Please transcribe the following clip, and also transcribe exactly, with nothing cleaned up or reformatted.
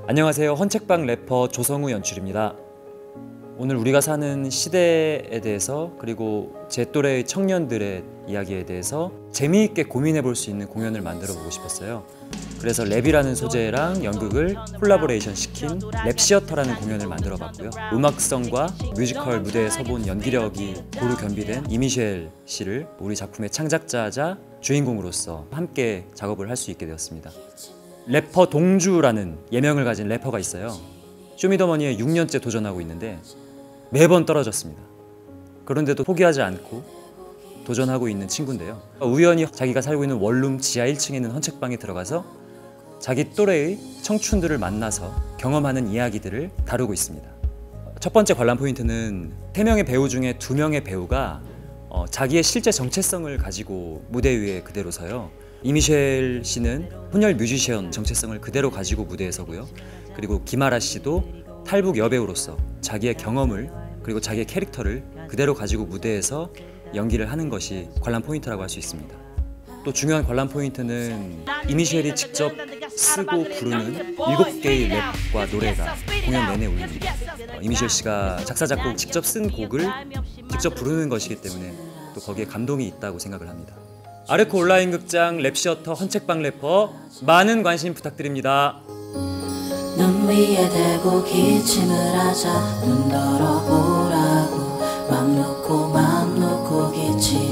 안녕하세요. 헌책방 래퍼 조성우 연출입니다. 오늘 우리가 사는 시대에 대해서 그리고 제 또래의 청년들의 이야기에 대해서 재미있게 고민해 볼 수 있는 공연을 만들어 보고 싶었어요. 그래서 랩이라는 소재랑 연극을 콜라보레이션 시킨 랩시어터라는 공연을 만들어 봤고요. 음악성과 뮤지컬 무대에 서본 연기력이 고루 겸비된 이미셸 씨를 우리 작품의 창작자자 주인공으로서 함께 작업을 할 수 있게 되었습니다. 래퍼 동주라는 예명을 가진 래퍼가 있어요. 쇼미더머니에 육 년째 도전하고 있는데 매번 떨어졌습니다. 그런데도 포기하지 않고 도전하고 있는 친구인데요. 우연히 자기가 살고 있는 원룸 지하 일 층에 있는 헌책방에 들어가서 자기 또래의 청춘들을 만나서 경험하는 이야기들을 다루고 있습니다. 첫 번째 관람 포인트는 세 명의 배우 중에 두 명의 배우가 어, 자기의 실제 정체성을 가지고 무대 위에 그대로 서요. 이미셸 씨는 혼혈 뮤지션 정체성을 그대로 가지고 무대에 서고요. 그리고 김아라 씨도 탈북 여배우로서 자기의 경험을 그리고 자기의 캐릭터를 그대로 가지고 무대에서 연기를 하는 것이 관람 포인트라고 할 수 있습니다. 또 중요한 관람 포인트는 이미셸이 직접 쓰고 부르는 일곱 개의 랩과 노래가 공연 내내 울립니다. 어, 이미셸 씨가 작사 작곡 직접 쓴 곡을 직접 부르는 것이기 때문에 또 거기에 감동이 있다고 생각을 합니다. 아르코 온라인 극장 랩시어터 헌책방 래퍼 많은 관심 부탁드립니다. 눈 위에 대고 기침을 하자 눈 떨어보라고 맘 놓고 맘 놓고 기침